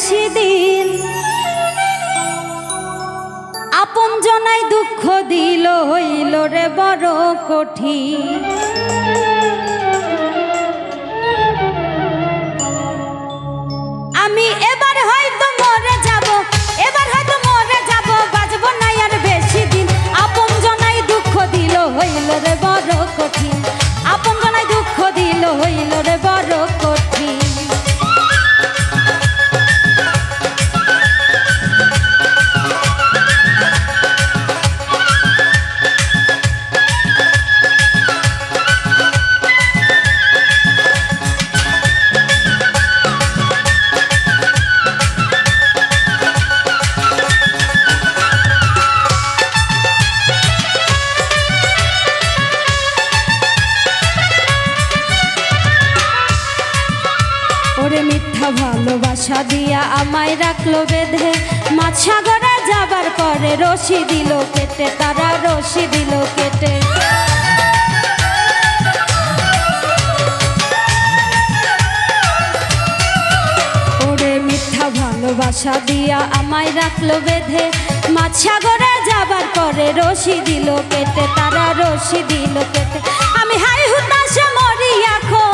বেশি দিন আপন জনাই দুঃখ দিল হইল রে বড় কঠিন। আমি এবার হয়তো মরে যাব, এবার হয়তো মরে যাব, বাঁচব না আর বেশি দিন। আপন জনাই দুঃখ দিল হইল রে বড় কঠিন, আপন জনাই দুঃখ দিল হইল রে বড় কঠিন। মিথ্যা ভালোবাসা দিয়া আমায় রাখলো বেঁধে, মাছ সাগরে যাবার পরে রশি দিল কেটে, তারা রশি দিল কেটে। ওরে মিথ্যা ভালোবাসা দিয়া আমায় রাখলো বেঁধে, মাছ সাগরে যাবার পরে রশি দিল কেটে, তারা রশি দিল কেটে। আমি হাই হুতাশে মরি এখন,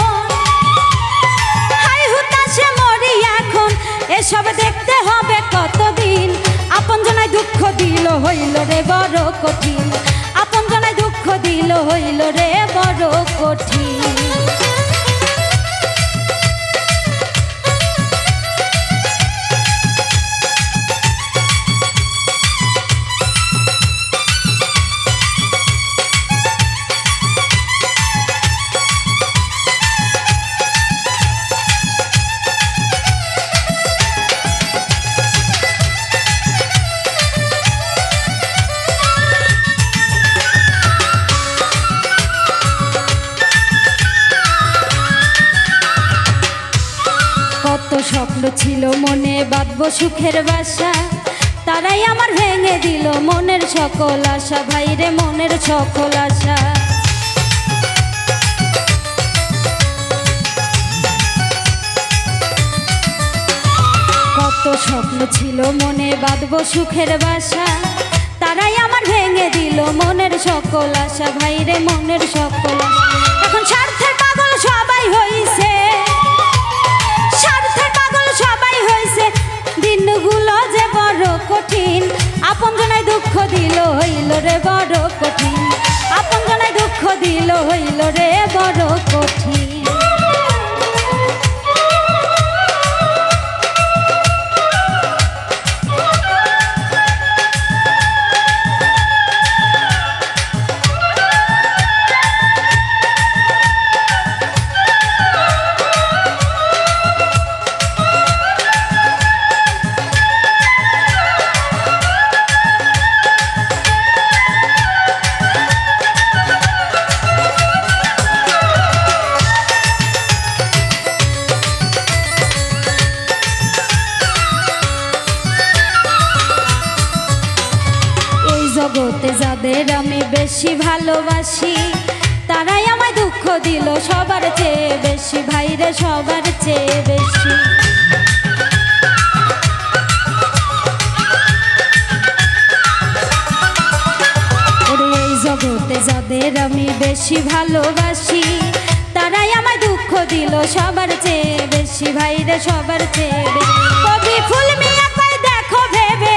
এসব দেখতে হবে কতদিন। আপন জনাই দুঃখ দিল হইল রে বড় কঠিন, আপন জনাই দুঃখ দিল হইল রে বড় কঠিন। কত স্বপ্ন ছিল মনে বাঁধবো সুখের বাসা, তারাই আমার ভেঙে দিল মনের সকল আশা, ভাইরে মনের সকল আশা। কত স্বপ্ন ছিল মনে বাঁধবো সুখের বাসা, তারাই আমার ভেঙে দিল মনের সকল আশা, ভাইরে মনের সকল আশা। এখন স্বার্থের পাগল সবাই হইছে, সবাই হইছে, দিনগুলো যে বড় কঠিন। আপন জনাই দুঃখ দিল হইল রে বড় কঠিন, আপন জনাই দুঃখ দিল হইল রে বড় কঠিন। জগতে যাদের আমি বেশি ভালোবাসি, তারাই আমায় দুঃখ দিল সবার চেয়ে বেশি, ভাইরে সবার চেয়ে বেশি। এই জগতে যাদের আমি বেশি ভালোবাসি, তারাই আমায় দুঃখ দিল সবার চেয়ে বেশি, ভাইরে সবার চেয়ে বেশি। কবি ফুল মিয়া কই দেখো ভেবে,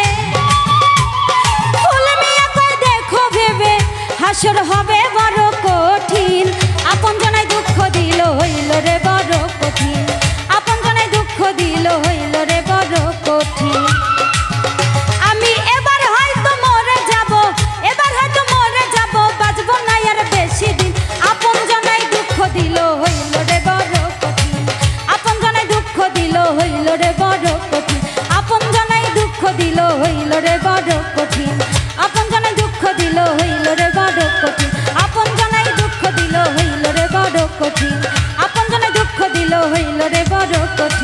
হাসর হবে বড় কঠিন। আপন জনাই দুঃখ দিল হইল রে বড় কঠিন, আপন জনাই দুঃখ দিল হইল রে বড় কঠিন। আমি এবার হয়তো মরে যাব, এবার হয়তো মরে যাব, বাঁচব না আর বেশি দিন। আপন জনাই দুঃখ দিল হইল রে বড় কঠিন, আপন জনাই দুঃখ দিল হইল রে বড় কঠিন, আপন জনাই দুঃখ দিল হইল রে বড় কঠিন, আপন জনাই দুঃখ দিল হইল রে বড় কঠিন, আপন জনাই দুঃখ দিল হইল রে বড় কঠিন, আপন জনাই দুঃখ দিল হইল রে বড় কঠিন।